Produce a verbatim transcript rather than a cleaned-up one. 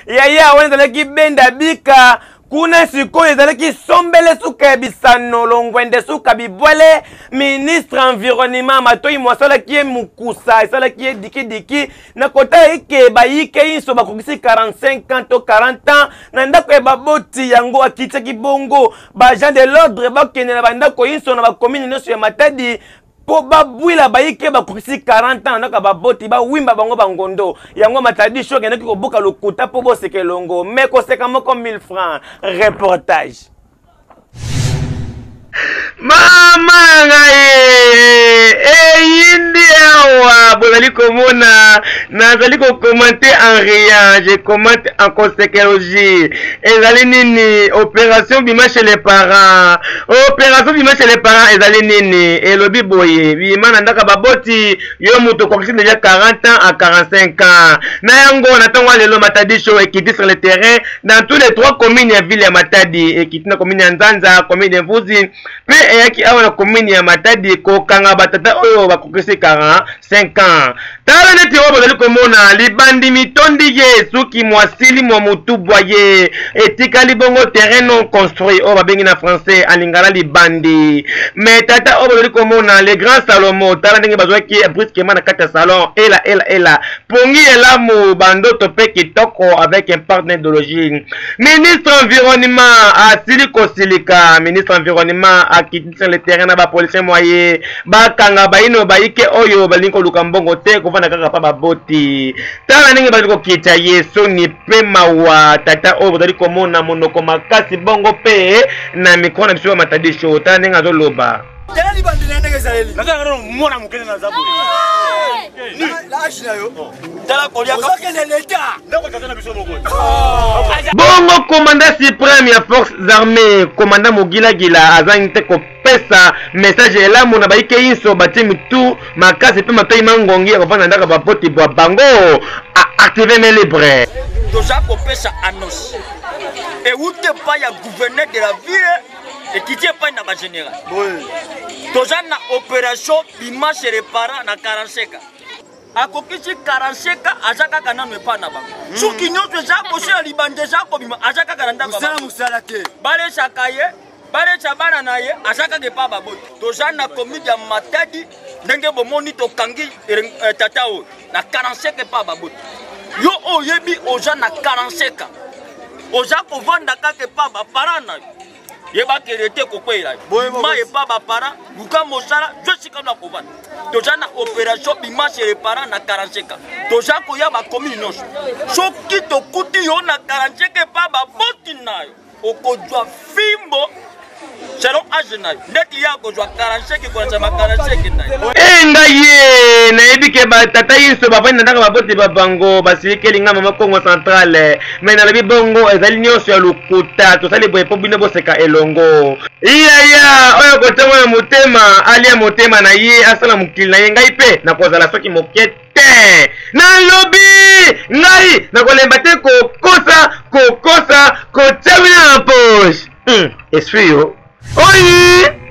yaya wana ki benda bika kuna siko ezalaki sombele suka bisano longwende suka bibwele ministre environnement matoi mwasala kie mukusa esala kie diki diki na kota eke bayike inso bakokisi quarante-cinq ans to quarante ans na ndako e baboti yango akitsa kibongo ba agent de l'ordre bakene na bandako inso na bakomini nyonso ya Matadi po babwila bayike bakokisi quarante ans naka baboti ba wimba bango bangondo yango Matadi show kenaki koboka lokuta po boseke longo meko seka moko mille francs reportage. Mama ngaye eh India wa bozali komona nazali ko commenter en rien, je commente en conséquence. Ezali nini opération bima chez les parents, opération bima chez les parents ezali nini elobi boye bima na ndaka baboti yo muto kokisi déjà quarante ans à quarante-cinq ans na yango na tongo lelo Matadi show ekiti sur le terrain dans tous les trois communes ya ville ya Matadi, ekiti na commune ya Nzanza, commune ya Mvuzi pe eyaki awa na commune ya Matadi ko kanga batata oyo bakokisi quarante-cinq ans. Tala neti oyo bozali komona libandi mitondi ye suki mwasili mwa mutu boye etikali bongo terrain non construit oyo babengi na français alingala libandi. Mais tata oyo bozali komona le grand Salomo tala ndenge bazwaki brusquement na kati ya salon ela ela ela pongi elamu bandoto pe kitoko avec un partenaire idéologique. Ministre environnement asili kosilika, ministre environnement akiti sur le terrain na ba policier moyen bakanga baino baike oyo balinko lukambongo te kufana kaka pa baboti. Tala ndenge baziko kita Yesu ni pe mawa tata oyo bozali komona monoko makasi bongo pe na mikona biso ya Matadi show. Tala ndenge azoloba tala libandi ndenge ezali naza ngano mona mukene na zabu la ashina yo tala kolia ka kene leta ndako tata na biso moko bongo commandant suprême ya forces armées commandant Mogila Gila azangi te kopesa message elamu na baike inso bati mitu makasi pe matoi mangongi ya kofana ndaka bapoti bwa bango a activer mes libres toza kopesa annonce et ute pa ya gouverneur de la ville et qui tient pas na général. Oui. Toza na opération bima chez les parents na quarante-cinq ans. Akokisi quarante-cinq ans azaka kana ne pa na ba. Suki nyoto za ko se libande za ko bima azaka kana ndaka ba. Musala musala ke. Bale chakaye, bale chabana na ye azaka ke pa ba bot. Toza na commune ya Matadi ndenge bomoni to kangi tata o na quarante-cinq pa ba bot. Yo oyebi oza na quarante-cinq ans. Oza ko vanda ka ke pa ba parana. Yeba kerete kokwela ma yeba ba para buka mosala je sikana kovan toza na opération bima chez les parents na quarante-cinq ans toza ko ya ba commune nos soki to kuti yo na quarante-cinq ans pa ba botinayo okozwa fimbo selon âge nayo ndeti ya kozwa quarante-cinq ko na quarante-cinq nayo enga ye na ebike ba tata yiso ba bana ndaka baboti ba bango basikeli nga mama Congo centrale mais na labi bongo ezali nyonso ya lukuta to sali boye po bino boseka elongo iya ya oyo kotongo ya motema alia motema na ye asala mukili na ye ngai pe na kozala soki mokete na lobi ngai na kolemba te kokosa kokosa kotawina na poche hmm esprit yo oyi